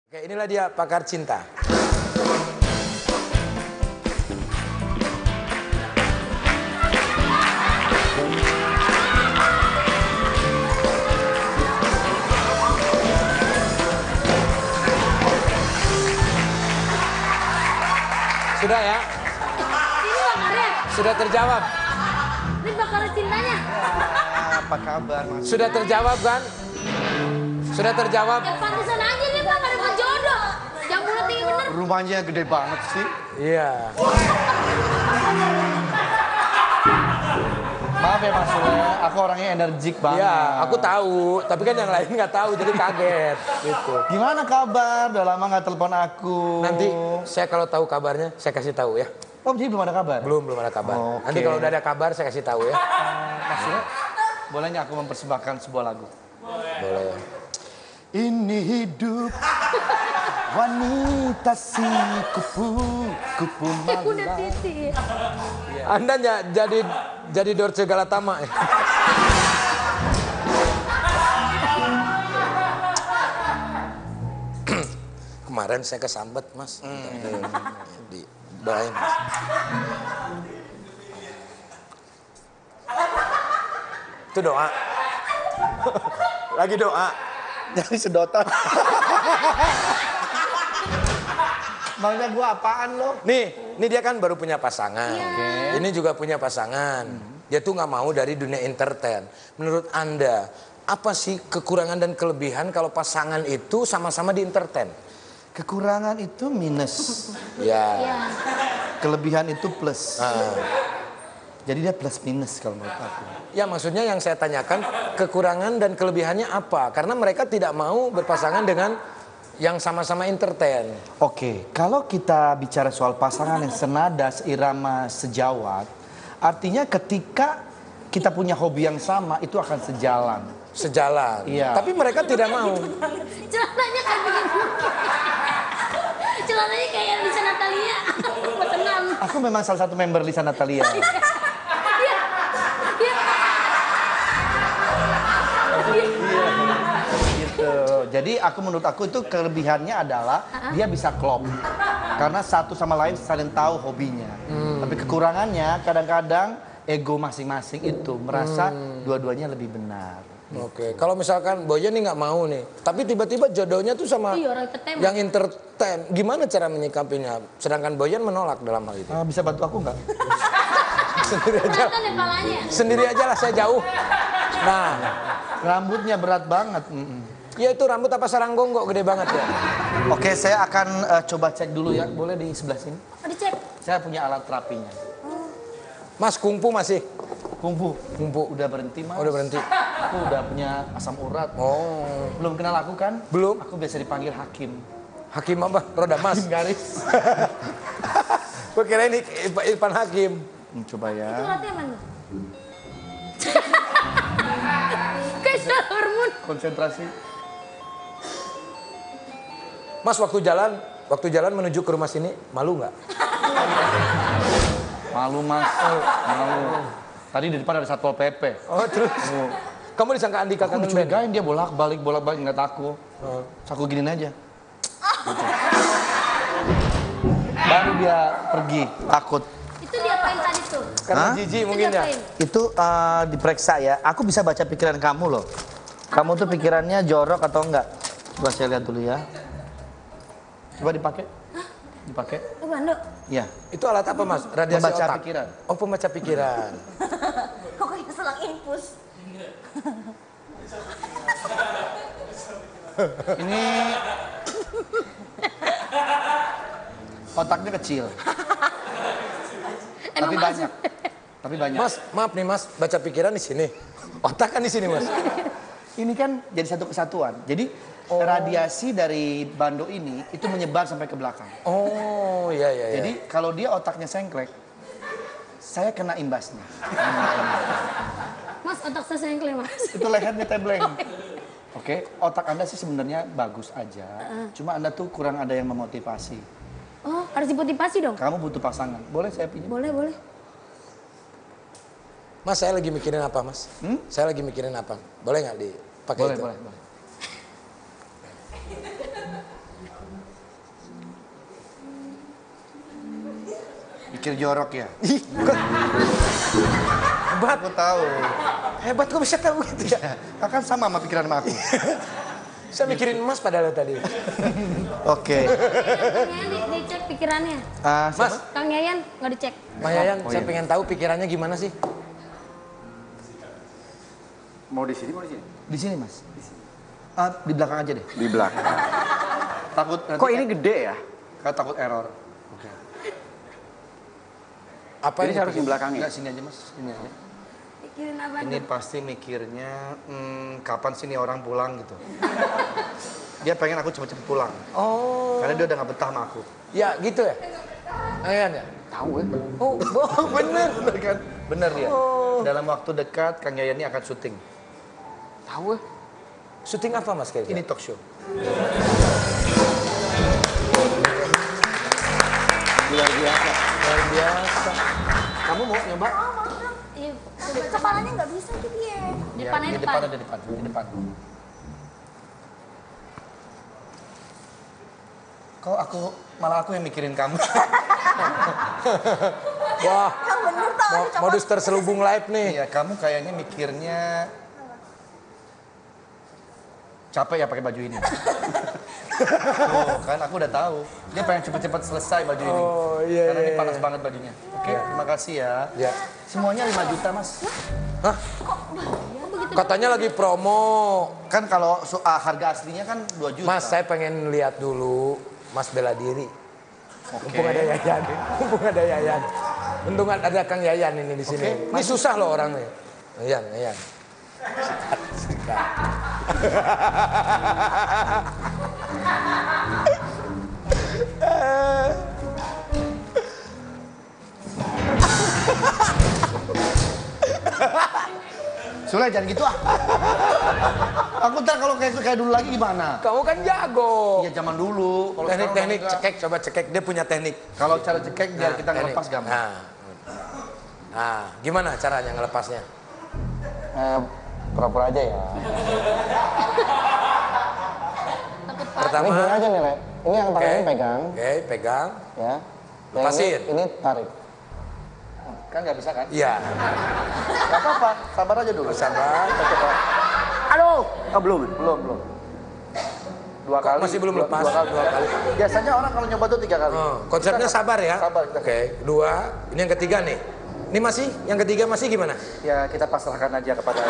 Oke, inilah dia pakar cinta. Sudah ya? Ini bakarnya. Sudah terjawab? Ini bakar cintanya. Apa kabar Mas? Sudah terjawab kan? Sudah terjawab? Ya pantesan aja nih Pak, ada jodoh. Yang bulat tinggi bener. Rumahnya gede banget sih. Iya. Maaf ya Mas, aku orangnya energik banget. Iya, aku tahu. Tapi kan yang lain nggak tahu, jadi kaget. Gitu. Gimana kabar? Udah lama nggak telepon aku. Nanti saya kalau tahu kabarnya, saya kasih tahu ya. Oh, jadi belum ada kabar? Belum ada kabar. Oke. Nanti kalau udah ada kabar, saya kasih tahu ya. Maksudnya, boleh nggak aku mempersembahkan sebuah lagu? Boleh. Ini hidup wanita si kupu Udah malam. titik. Anda jadi Dorce Galatama ya? Kemarin saya kesambet mas. Di bawahnya mas. Itu doa. Lagi doa. Jadi sedotan. Maunya gua apaan lo? Nih dia kan baru punya pasangan. Iya. Ini juga punya pasangan. Dia tuh nggak mau dari dunia entertain. Menurut Anda, apa sih kekurangan dan kelebihan kalau pasangan itu sama-sama di entertain? Kekurangan itu minus. Ya. Ya. Kelebihan itu plus. Ah. Jadi dia plus minus kalau menurut aku. Ya maksudnya yang saya tanyakan kekurangan dan kelebihannya apa? Karena mereka tidak mau berpasangan dengan yang sama-sama entertain. Oke, kalau kita bicara soal pasangan yang senada, seirama, sejawat, artinya ketika kita punya hobi yang sama, itu akan sejalan. Sejalan. Iya. Tapi mereka tidak mau. Celananya kayak begini. Celananya kayak Lisa Natalia. Tenang. Aku memang salah satu member Lisa Natalia. Iya. Gitu. Jadi menurut aku itu kelebihannya adalah dia bisa klop. Karena satu sama lain saling tahu hobinya. Tapi kekurangannya kadang-kadang ego masing-masing itu merasa dua-duanya lebih benar. Oke, kalau misalkan Boyan nih nggak mau nih, tapi tiba-tiba jodohnya tuh sama Iya, orang entertain. yang entertain, gimana cara menyikapinya? Sedangkan Boyan menolak dalam hal itu. Bisa bantu aku nggak? Sendiri aja, Kelihatan deh palanya. sendiri aja lah saya jauh. Nah, Rambutnya berat banget. ya itu rambut apa sarang gonggok gede banget ya. Oke, saya akan coba cek dulu ya. Boleh di sebelah sini? Oh, dicek. Saya punya alat terapinya. Mas kungfu masih? Kungfu. Kungfu. Udah berhenti, Mas. Oh, udah berhenti. Aku udah punya asam urat. Oh, Belum kenal aku kan? belum. Aku biasa dipanggil Hakim. Hakim apa? Roda Mas. Hakim garis. Gue kira ini Irfan Hakim. Coba Itu ya. latih apa tuh? Kayak salah hormon. Konsentrasi. Mas waktu jalan menuju ke rumah sini, malu nggak? Malu, Mas. Malu. Tadi di depan ada Satpol PP. Oh terus? Kamu disangka Andika Aku Kangen Band? dicurigain dia bolak-balik nggak takut. Aku giniin aja. Gitu. Baru dia pergi, takut. Itu diapain tadi tuh? Karena Hah? jijik Itu mungkin ya? diapain? Itu diperiksa ya. Aku bisa baca pikiran kamu loh. Kamu tuh pikirannya jorok atau enggak? Coba saya lihat dulu ya. Coba dipakai. Dipakai. Oh, Bando. Iya. Itu alat apa mas? Radiasi Membaca otak? pikiran. Oh pembaca pikiran. Kok kayak selang infus? Ini otaknya kecil. Tapi banyak. Tapi banyak. Mas, maaf nih mas, baca pikiran di sini. Otak kan di sini mas. Ini kan jadi satu kesatuan. Jadi radiasi dari bando ini itu menyebar sampai ke belakang. Oh iya iya. Jadi kalau dia otaknya sengklek, saya kena imbasnya. Mas, otak saya sengklek, Mas. Itu lehernya tebleng. Oke, otak Anda sih sebenarnya bagus aja. Cuma Anda tuh kurang ada yang memotivasi. Oh, harus dimotivasi dong? Kamu butuh pasangan. Boleh saya pinjam? Boleh, boleh. Mas saya lagi mikirin apa mas? Saya lagi mikirin apa? Boleh nggak dipakai Boleh, itu? boleh, boleh. Pikir jorok ya? Ih, hebat. Aku tahu. Hebat kok bisa tahu gitu ya? Akan sama pikiran sama aku. Saya mikirin emas padahal tadi. Oke. Kang Yayan dicek pikirannya. Mas, Kang Yayan nggak dicek. Mas Yayan, Oh, saya iya. pengen tahu pikirannya gimana sih? Mau di sini, mau di sini? Di sini mas. Di belakang aja deh. Di belakang. Takut. Kok ini gede ya? Kan takut error. Apa Ini yang harus di belakangnya. Enggak, sini aja mas. Sini aja. Pikirin apa Ini tuh? pasti mikirnya, kapan sih nih orang pulang gitu. Dia pengen aku cepet-cepet pulang. Oh, Karena dia udah gak betah sama aku. ya gitu ya? Yayan ya? Tahu ya? Oh, bener. Bener kan? Bener dia. Oh. Dalam waktu dekat, Kang Yayan ini akan syuting. Tahu ya? Syuting apa mas kayaknya? Ini talk show. Luar biasa. Luar biasa. Kamu mau nyoba? Iya, Kepalanya nggak bisa gitu ya. depannya di depan. depan ada depan. Di depan. Kok malah aku yang mikirin kamu. Wah, Yang bener tau ada copot. modus terselubung live nih. Iya, kamu kayaknya mikirnya capek ya pakai baju ini. Tuh, kan aku udah tahu. Dia pengen cepet-cepet selesai baju ini. Oh, iya, Karena ini iya, panas iya. banget bajunya. Oke, terima kasih ya. Ya. Semuanya 5 juta, Mas. Hah? Katanya lagi promo. Kan kalau harga aslinya kan 2 juta. Mas, saya pengen lihat dulu Mas bela diri. Mumpung ada Yayan. Mumpung ada Yayan. Untung ada Kang Yayan ini di sini. Ini susah loh orangnya. Yayan. Sikat. Sule jangan gitu ah. Aku ntar kalau kayak dulu lagi gimana? Kamu kan jago. Iya zaman dulu. Kalau sekarang Teknik-teknik udah enggak. cekek, coba cekek. Dia punya teknik. Kalau cara cekek biar kita teknik. ngelepas gampang. Nah, gimana caranya ngelepasnya? Pura-pura aja ya. Takut Pertama, Ini gini aja nih, Le. Ini yang tangannya pegang, Oke, pegang. ya. Yang Lepasin. Ini tarik. Kan nggak bisa kan? Iya. Gak apa-apa, sabar aja dulu. Sabar. Aduh, belum. 2 kali. Masih belum lepas? 2 kali. Biasanya orang kalau nyoba tuh 3 kali. Oh, konsepnya Kita sabar ya. Sabar kita. Oke, 2. Ini yang ketiga nih. Ini masih, yang ketiga masih gimana? Ya kita pasrahkan aja kepada.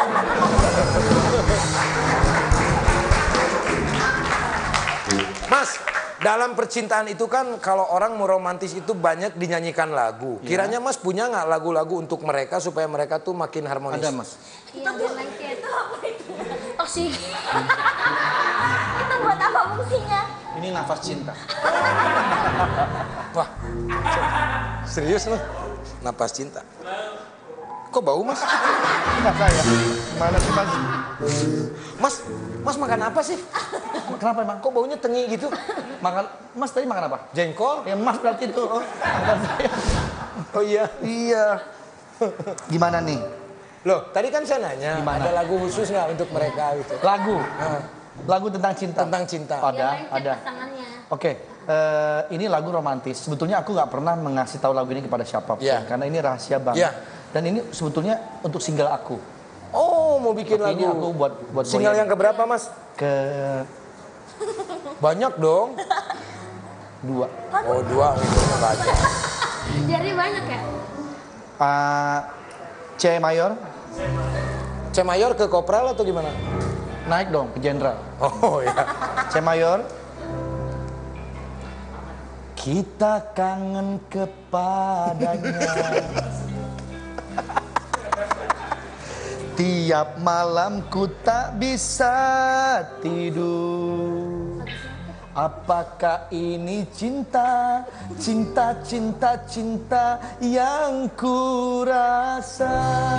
Mas, dalam percintaan itu kan kalau orang mau romantis itu banyak dinyanyikan lagu. Kiranya Mas punya nggak lagu-lagu untuk mereka supaya mereka tuh makin harmonis? Ada mas. Iya, dia lengket. Toksik. Itu buat apa fungsinya? Ini nafas cinta. Wah, serius loh? Napas cinta. Kok bau Mas? Enggak saya. Mana sih mas? Mas makan apa sih? Kenapa emang? Kok baunya tengi gitu? Makan, mas tadi makan apa? Jengkol? Ya mas berarti itu. Oh, makan saya. Oh iya. Iya. Gimana nih? Loh, tadi kan saya nanya, Gimana? ada lagu khusus nggak untuk mereka gitu? Lagu. Nah, Lagu tentang cinta. tentang cinta. Ada. Pasangannya. Oke, ini lagu romantis. Sebetulnya aku nggak pernah mengasih tahu lagu ini kepada siapapun, Iya. karena ini rahasia banget. Iya. Dan ini sebetulnya untuk single aku. Oh, mau bikin Tapi lagu. ini aku buat Single Boyan. yang keberapa, Mas? Ke Banyak dong. 2. Oh, 2 itu banyak. Jadi banyak ya? C mayor, C mayor ke kopral atau gimana? naik dong ke jenderal. Oh ya. C mayor. Kita kangen kepadanya. Tiap malam ku tak bisa tidur. Apakah ini cinta, cinta yang ku rasa?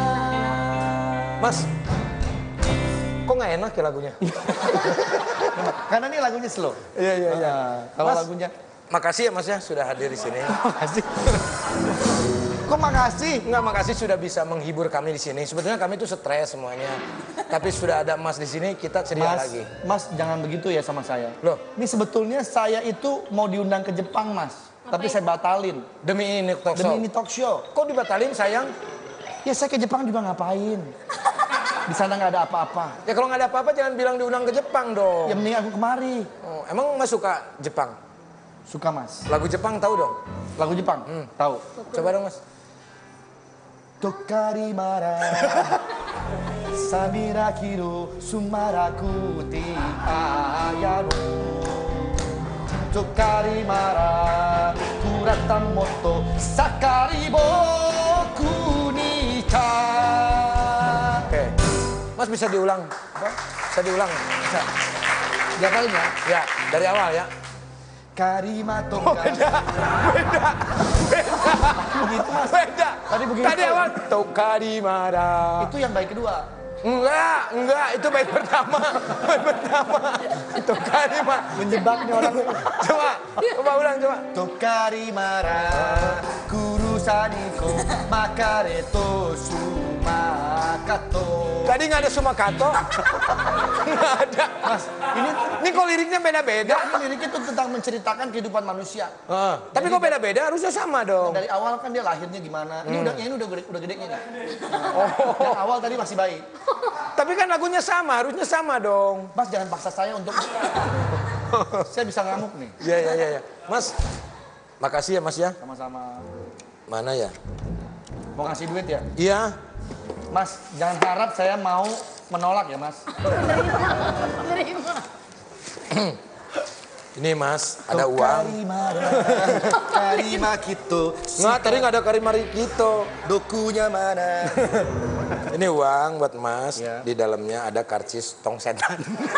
Mas, kok nggak enak ya lagunya? Karena ini lagunya slow. Iya. Kalau Mas, lagunya makasih ya Mas ya sudah hadir di sini. makasih. Kok makasih. Enggak, makasih sudah bisa menghibur kami di sini. Sebetulnya kami itu stres semuanya. Tapi sudah ada Mas di sini, kita ceria lagi. Mas jangan begitu ya sama saya. Loh, Ini sebetulnya saya itu mau diundang ke Jepang, Mas. Tapi saya batalin. demi ini talk show. Demi ini talk show. Kok dibatalin, sayang? Ya saya ke Jepang juga ngapain? Di sana nggak ada apa-apa. Ya kalau nggak ada apa-apa jangan bilang diundang ke Jepang dong. Ya mending aku kemari. Oh, emang Mas suka Jepang? Suka, Mas. Lagu Jepang tahu dong? Lagu Jepang? Tahu. Coba dong, Mas. Tokari mara Samira kiro Sumaraku ti ayano Tokari mara Kuratan moto Sakari boku ni ta. Oke. Mas bisa diulang? Bisa diulang? Bisa. Diapalin ya? Ya, dari awal ya. Karimato Beda. Begitu, Mas. Beda. Tadi begitu. Tadi awal. Tokari mara. Itu yang baik kedua. Enggak, itu bait pertama. Bait pertama. Tokari mara. Menjebak nih orang. Coba ulang coba. Tokari mara Kurusaniko Makareto Sumakato. Tadi nggak ada Sumakato. Nggak ada. Mas, Ini kok liriknya beda-beda. ini liriknya itu tentang menceritakan kehidupan manusia. Tapi kok beda-beda? Harusnya sama dong. Dari awal kan dia lahirnya gimana. Ini udah gedenya nih. Yang awal tadi masih baik. Tapi kan lagunya sama, harusnya sama dong. Mas jangan paksa saya untuk saya bisa ngamuk nih. Iya. Mas, makasih ya Mas ya. Sama-sama. Mana ya? Mau ngasih duit ya? Iya. Mas, jangan harap saya mau menolak ya, Mas. Ini Mas, ada uang. Karima Kito. Nggak, tadi nggak ada karimari gitu. Dokunya mana? Ini uang buat Mas. Ya. Di dalamnya ada karcis tong setan.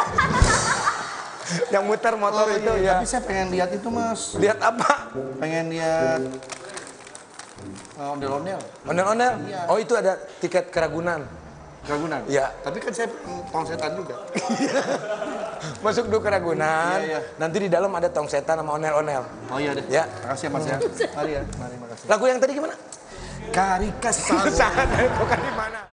Yang muter motor itu ya. Tapi saya pengen lihat itu, Mas. Lihat apa? Pengen lihat ondel-ondel. Ondel-ondel? Iya. Oh itu ada tiket keragunan. Ragunan. Iya. Tapi kan saya tong setan juga. Masuk dulu keragunan. Iya. Nanti di dalam ada tong setan sama ondel-ondel. Oh iya deh. Ya. Makasih ya, Mas ya. Mari ya, mari makasih. Lagu yang tadi gimana? Karika Sana, kok kan di mana?